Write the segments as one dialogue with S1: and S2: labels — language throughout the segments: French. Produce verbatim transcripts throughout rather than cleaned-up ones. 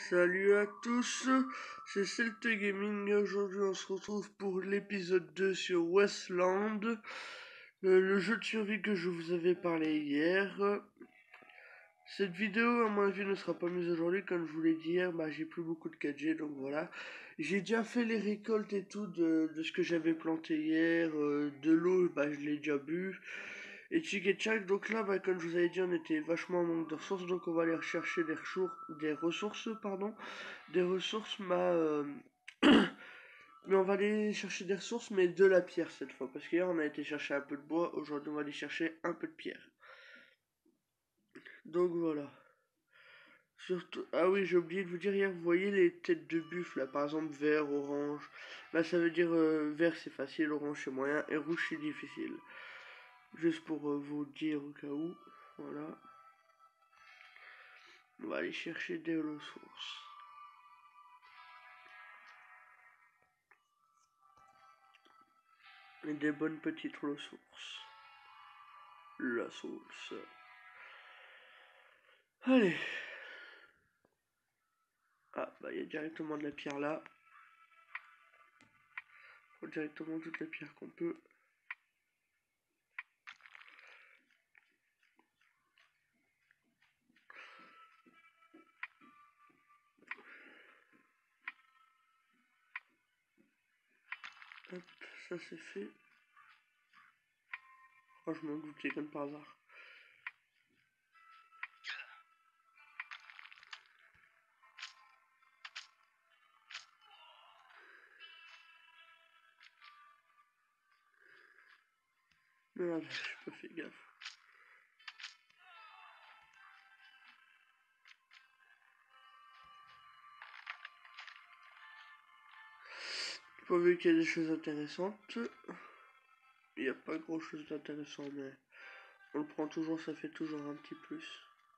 S1: Salut à tous, c'est Celte Gaming et aujourd'hui on se retrouve pour l'épisode deux sur Westland, le, le jeu de survie que je vous avais parlé hier. Cette vidéo à mon avis ne sera pas mise aujourd'hui, comme je vous l'ai dit hier, bah, j'ai plus beaucoup de quatre G donc voilà. J'ai déjà fait les récoltes et tout de, de ce que j'avais planté hier, euh, de l'eau bah, je l'ai déjà bu. Et tchic et tchac, donc là, bah, comme je vous avais dit, on était vachement en manque de ressources, donc on va aller rechercher des, des ressources, pardon, des ressources, bah, euh... mais on va aller chercher des ressources, mais de la pierre cette fois, parce qu'hier on a été chercher un peu de bois, aujourd'hui on va aller chercher un peu de pierre. Donc voilà. Surtout, ah oui, j'ai oublié de vous dire hier, vous voyez les têtes de buffle là, par exemple vert, orange, là ça veut dire euh, vert c'est facile, orange c'est moyen, et rouge c'est difficile. Juste pour euh, vous dire au cas où, voilà. On va aller chercher des ressources. Et des bonnes petites ressources. La sauce. Allez. Ah, bah il y a directement de la pierre là. Faut directement toute la pierre qu'on peut. Hop, ça c'est fait. Oh, je m'en doutais comme par hasard. Merde, j'ai pas fait gaffe. J'ai pas vu qu'il y a des choses intéressantes. Il n'y a pas grand chose d'intéressant, mais on le prend toujours, ça fait toujours un petit plus.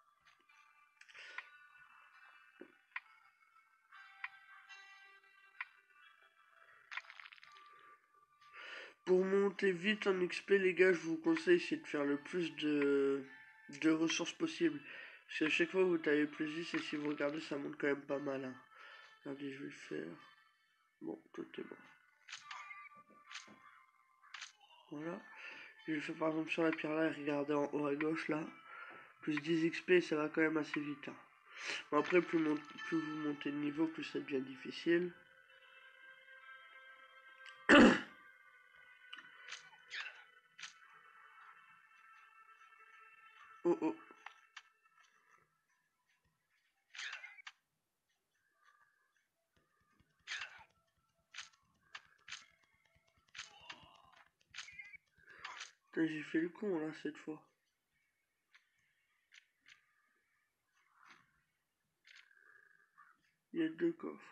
S1: Pour monter vite en X P, les gars, je vous conseille c'est de faire le plus de, de ressources possible. Parce qu'à chaque fois vous tapez plus dix et si vous regardez, ça monte quand même pas mal. Hein. Regardez, je vais le faire. Bon, tout est bon. Voilà. Je vais faire par exemple sur la pierre là et regardez en haut à gauche là. Plus dix X P, ça va quand même assez vite. Hein. Bon, après, plus, plus vous montez de niveau, plus ça devient difficile. Oh oh. J'ai fait le con là cette fois. Il y a deux coffres.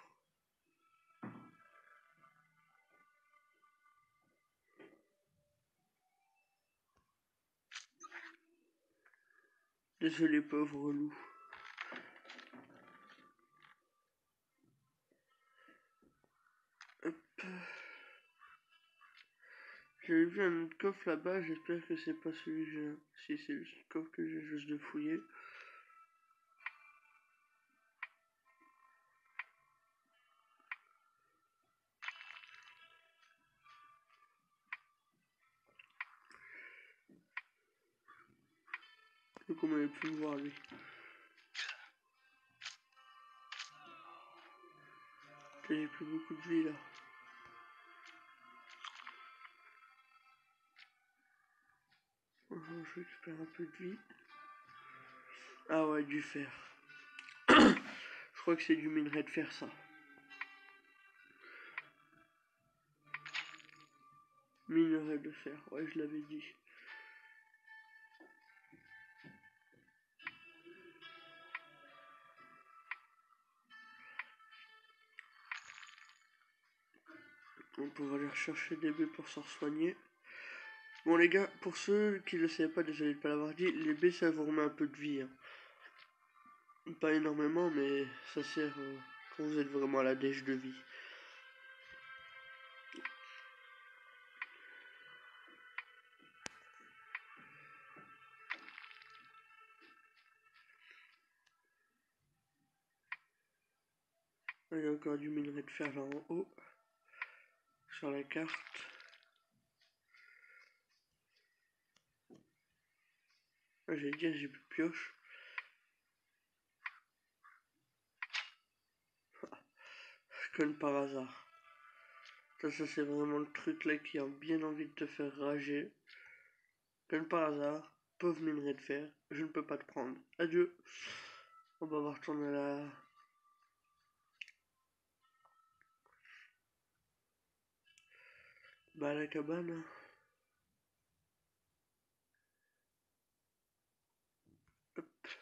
S1: Désolé pauvre loup. Hop. J'avais vu un autre coffre là-bas, j'espère que c'est pas celui que j'ai. Si c'est le coffre que j'ai juste de fouiller. Donc on m'avait pu me voir lui. J'ai plus beaucoup de vie là. Je récupère un peu de vie. Ah ouais, du fer. Je crois que c'est du minerai de fer ça. Minerai de fer, ouais je l'avais dit. On peut aller rechercher des baies pour s'en soigner. Bon les gars, pour ceux qui ne le savaient pas, désolé de ne pas l'avoir dit, les baies ça vous remet un peu de vie. Hein. Pas énormément, mais ça sert euh, quand vous êtes vraiment à la dèche de vie. Il y a encore du minerai de fer là en haut, sur la carte. J'allais dire, j'ai plus de pioche. Comme par hasard. Ça, ça c'est vraiment le truc là qui a bien envie de te faire rager. Comme par hasard, pauvre minerai de fer, je ne peux pas te prendre. Adieu. On va voir retourner là. Bah à la cabane. Hop.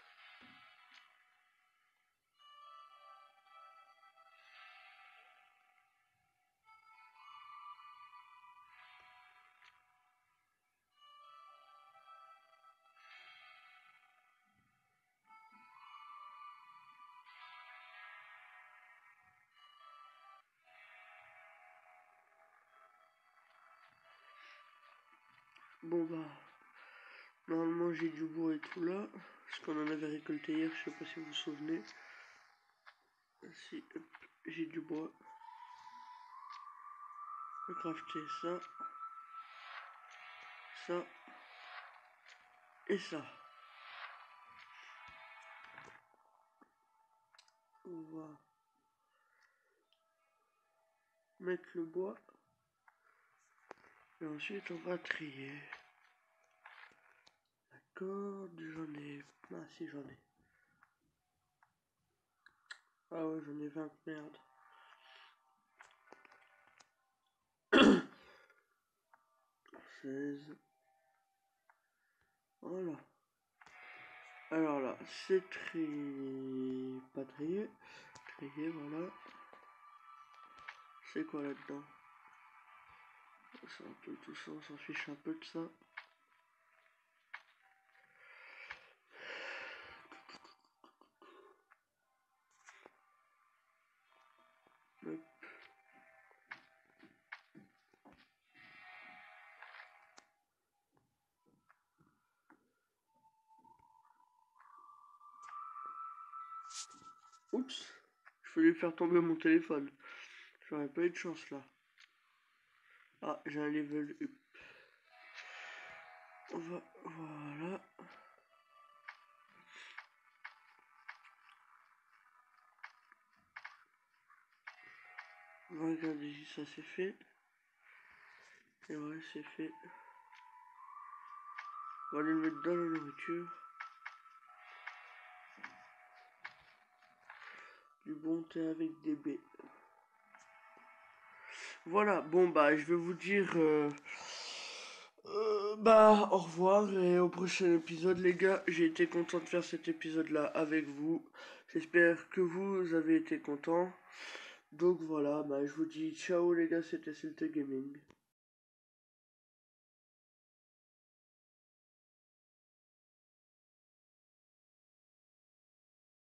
S1: Bon bah, normalement j'ai du bois et tout là, parce qu'on en avait récolté hier, je sais pas si vous vous souvenez. Si, hop, j'ai du bois. Je vais crafter ça, ça et ça. On va mettre le bois et ensuite on va trier. D'accord, j'en ai. Ah si, j'en ai. Ah ouais, j'en ai vingt, merde. seize. Voilà. Alors là, c'est trié. Pas trié. Trié, voilà. C'est quoi là-dedans? C'est un peu tout ça, on s'en fiche un peu de ça. Hop. Oups, je voulais faire tomber mon téléphone. J'aurais pas eu de chance là. Ah, j'ai un level up. On va, voilà. On va regarder si ça c'est fait. Et ouais, c'est fait. On va aller le mettre dans la nourriture. Du bon thé avec des baies. Voilà, bon bah je vais vous dire euh, euh, bah au revoir et au prochain épisode les gars. J'ai été content de faire cet épisode là avec vous. J'espère que vous avez été contents. Donc voilà, bah je vous dis ciao les gars, c'était Sylte Gaming.